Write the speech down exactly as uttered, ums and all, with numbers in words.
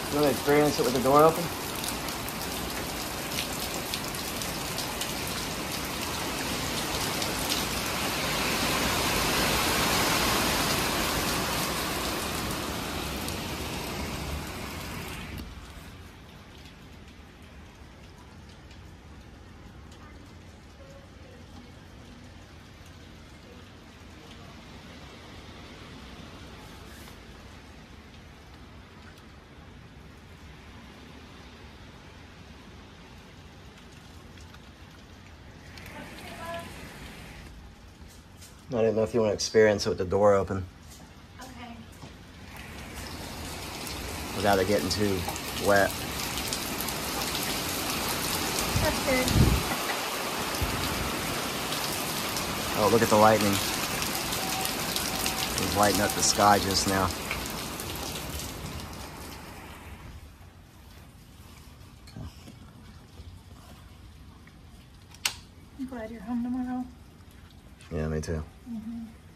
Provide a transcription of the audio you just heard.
You want to experience it with the door open? I didn't know if you want to experience it with the door open. Okay. Without it getting too wet. That's good. Oh, look at the lightning. It was lighting up the sky just now. I'm glad you're home tomorrow. Yeah, me too. Mm-hmm.